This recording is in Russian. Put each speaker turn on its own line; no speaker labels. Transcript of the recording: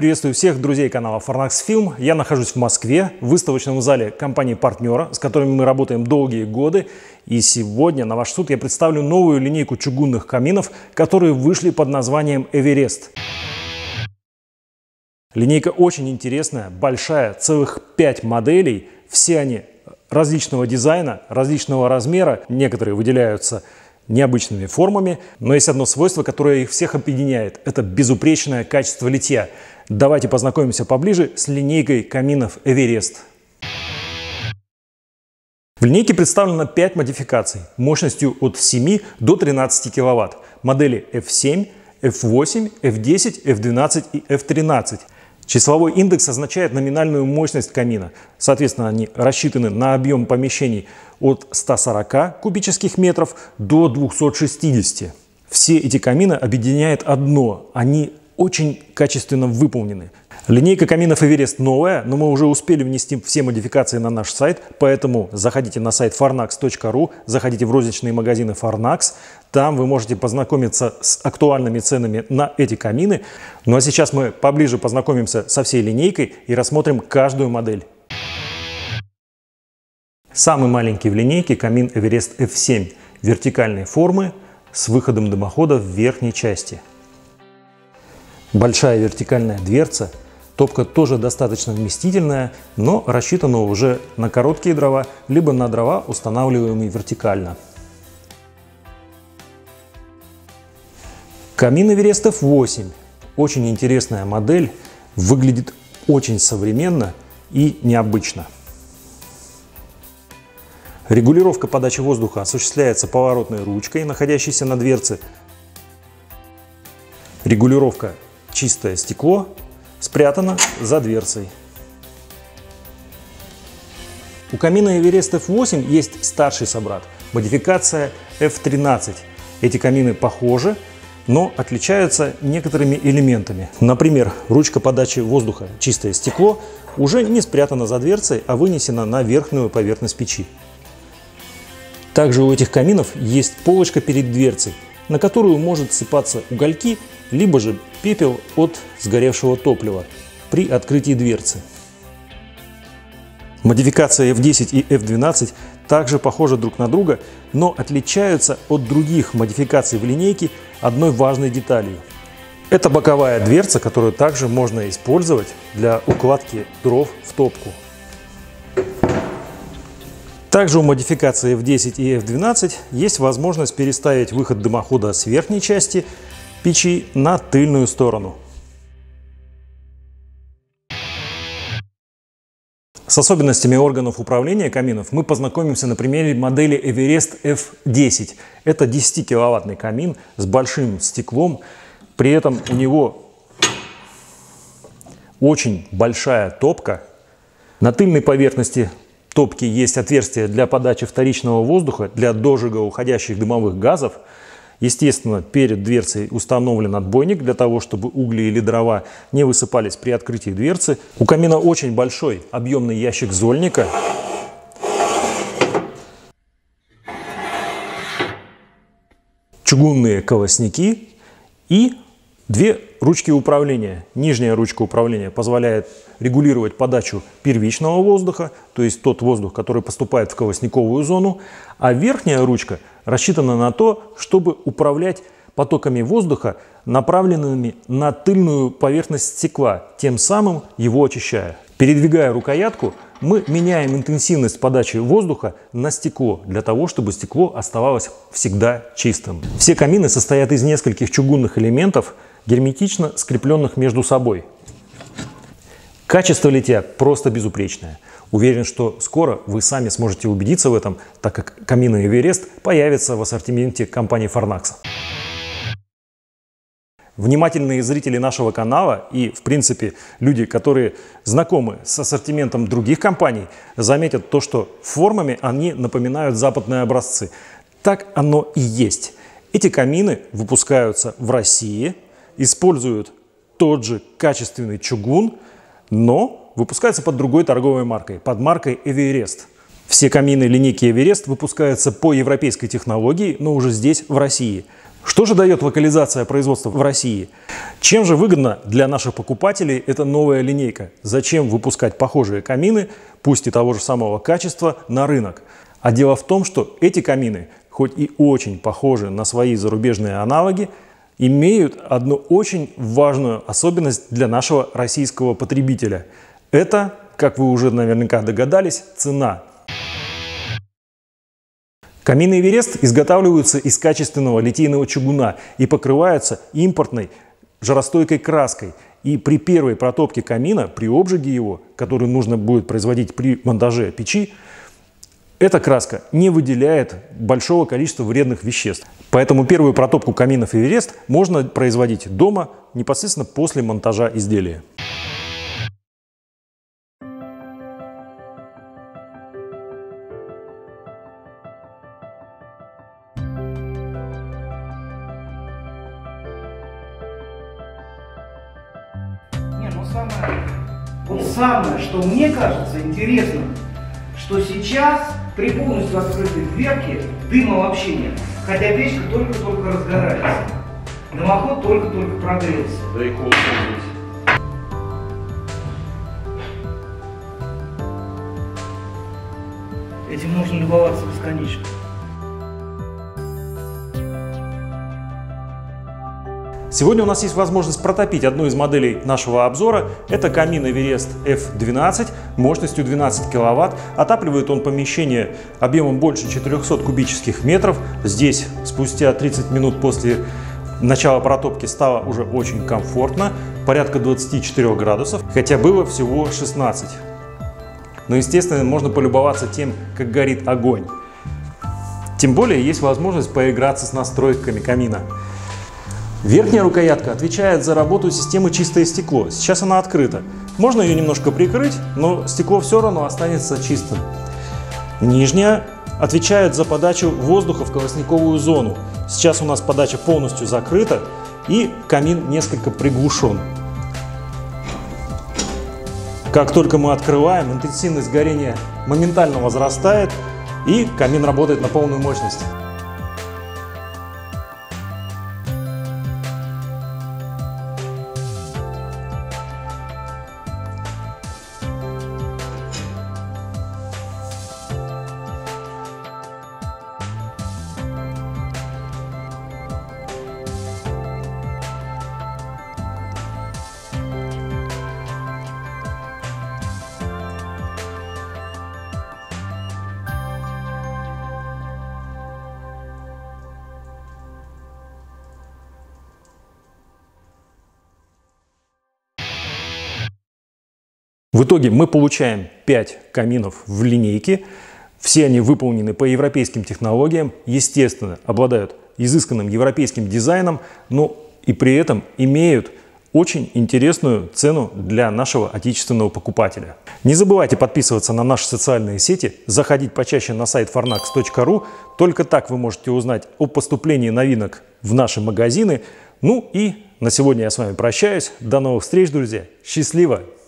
Приветствую всех друзей канала Fornax Film. Я нахожусь в Москве, в выставочном зале компании-партнера, с которыми мы работаем долгие годы. И сегодня на ваш суд я представлю новую линейку чугунных каминов, которые вышли под названием Эверест. Линейка очень интересная, большая, целых 5 моделей. Все они различного дизайна, различного размера. Некоторые выделяются необычными формами, но есть одно свойство, которое их всех объединяет. Это безупречное качество литья. Давайте познакомимся поближе с линейкой каминов Эверест. В линейке представлено 5 модификаций мощностью от 7 до 13 кВт. Модели F7, F8, F10, F12 и F13. Числовой индекс означает номинальную мощность камина. Соответственно, они рассчитаны на объем помещений от 140 кубических метров до 260. Все эти камины объединяет одно – они очень качественно выполнены. Линейка каминов Эверест новая, но мы уже успели внести все модификации на наш сайт, поэтому заходите на сайт fornax.ru, заходите в розничные магазины Fornax, там вы можете познакомиться с актуальными ценами на эти камины. Ну а сейчас мы поближе познакомимся со всей линейкой и рассмотрим каждую модель. Самый маленький в линейке камин Эверест F7 вертикальной формы с выходом дымохода в верхней части. Большая вертикальная дверца, топка тоже достаточно вместительная, но рассчитана уже на короткие дрова, либо на дрова, устанавливаемые вертикально. Камин Эверест F8. Очень интересная модель, выглядит очень современно и необычно. Регулировка подачи воздуха осуществляется поворотной ручкой, находящейся на дверце. Регулировка чистое стекло спрятано за дверцей. У камина Эверест F8 есть старший собрат, модификация F13. Эти камины похожи, но отличаются некоторыми элементами. Например, ручка подачи воздуха, чистое стекло, уже не спрятана за дверцей, а вынесена на верхнюю поверхность печи. Также у этих каминов есть полочка перед дверцей, на которую может сыпаться угольки, либо же пепел от сгоревшего топлива при открытии дверцы. Модификация F10 и F12 также похожи друг на друга, но отличаются от других модификаций в линейке одной важной деталью. Это боковая дверца, которую также можно использовать для укладки дров в топку. Также у модификации F10 и F12 есть возможность переставить выход дымохода с верхней части печи на тыльную сторону. С особенностями органов управления каминов мы познакомимся на примере модели Эверест F10. Это 10-киловаттный камин с большим стеклом, при этом у него очень большая топка. На тыльной поверхности топки есть отверстие для подачи вторичного воздуха для дожига уходящих дымовых газов. Естественно, перед дверцей установлен отбойник для того, чтобы угли или дрова не высыпались при открытии дверцы. У камина очень большой объемный ящик зольника. Чугунные колосники и 2 ручки управления. Нижняя ручка управления позволяет регулировать подачу первичного воздуха, то есть тот воздух, который поступает в колосниковую зону, а верхняя ручка рассчитана на то, чтобы управлять потоками воздуха, направленными на тыльную поверхность стекла, тем самым его очищая. Передвигая рукоятку, мы меняем интенсивность подачи воздуха на стекло, для того, чтобы стекло оставалось всегда чистым. Все камины состоят из нескольких чугунных элементов, герметично скрепленных между собой. Качество литья просто безупречное. Уверен, что скоро вы сами сможете убедиться в этом, так как камины Эверест появятся в ассортименте компании Fornax. Внимательные зрители нашего канала и, в принципе, люди, которые знакомы с ассортиментом других компаний, заметят то, что формами они напоминают западные образцы. Так оно и есть. Эти камины выпускаются в России, используют тот же качественный чугун, но выпускаются под другой торговой маркой, под маркой Эверест. Все камины линейки Эверест выпускаются по европейской технологии, но уже здесь, в России. Что же дает локализация производства в России? Чем же выгодно для наших покупателей эта новая линейка? Зачем выпускать похожие камины, пусть и того же самого качества, на рынок? А дело в том, что эти камины, хоть и очень похожи на свои зарубежные аналоги, имеют одну очень важную особенность для нашего российского потребителя. Это, как вы уже наверняка догадались, цена. Камины Эверест изготавливаются из качественного литейного чугуна и покрываются импортной жаростойкой краской. И при первой протопке камина, при обжиге его, который нужно будет производить при монтаже печи, эта краска не выделяет большого количества вредных веществ. Поэтому первую протопку каминов Эверест можно производить дома непосредственно после монтажа изделия.
Самое, что мне кажется интересным, что сейчас при полностью открытой дверке дыма вообще нет. Хотя печка только-только разгорается. Дымоход только-только прогрелся. Да и холодно здесь. Этим можно любоваться бесконечно.
Сегодня у нас есть возможность протопить одну из моделей нашего обзора. Это камин Эверест F12 мощностью 12 кВт. Отапливает он помещение объемом больше 400 кубических метров. Здесь спустя 30 минут после начала протопки стало уже очень комфортно. Порядка 24 градусов, хотя было всего 16. Но, естественно, можно полюбоваться тем, как горит огонь. Тем более есть возможность поиграться с настройками камина. Верхняя рукоятка отвечает за работу системы «Чистое стекло». Сейчас она открыта. Можно ее немножко прикрыть, но стекло все равно останется чистым. Нижняя отвечает за подачу воздуха в колосниковую зону. Сейчас у нас подача полностью закрыта и камин несколько приглушен. Как только мы открываем, интенсивность горения моментально возрастает и камин работает на полную мощность. В итоге мы получаем 5 каминов в линейке. Все они выполнены по европейским технологиям, естественно, обладают изысканным европейским дизайном, но и при этом имеют очень интересную цену для нашего отечественного покупателя. Не забывайте подписываться на наши социальные сети, заходить почаще на сайт fornax.ru. Только так вы можете узнать о поступлении новинок в наши магазины. Ну и на сегодня я с вами прощаюсь. До новых встреч, друзья. Счастливо!